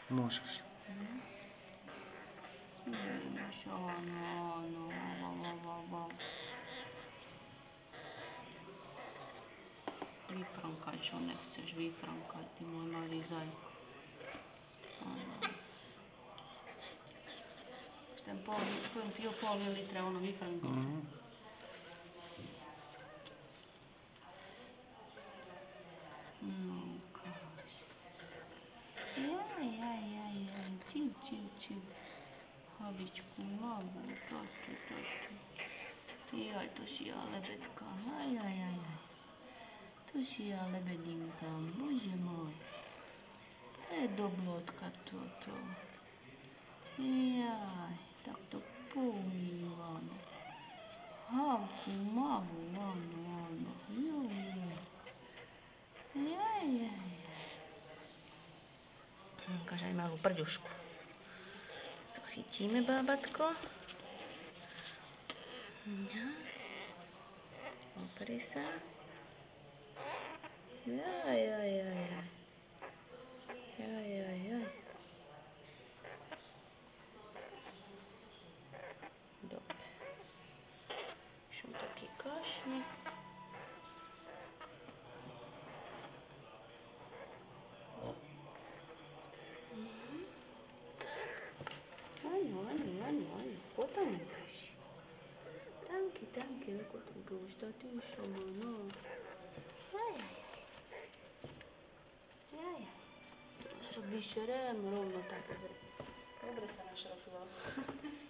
Môžeš. Áno. Vyfrankaj, čo nechceš, vyfrankaj, ty môj malý zajko. Áno. Ten pol litra, ono vyfrankaj. No, káč. Jaj, čiu. Habičku, mamu, tatu. Jaj, to si ja lebetka, jaj. To si ja lebedinka, bože môj. To je dobrotka toto. Jaj, tak to púmim, áno. Havku, mamu, áno. Jaj. Ukáž aj malú prďušku. To chytíme, bábatko. Opri sa. Jaj. Dobre. Som taký kašník. Áno. Potom ukáž. Tanky, ako to už tatúšo má, no. Jaj. Vyšerem rovno tak, dobre sa našrafoval.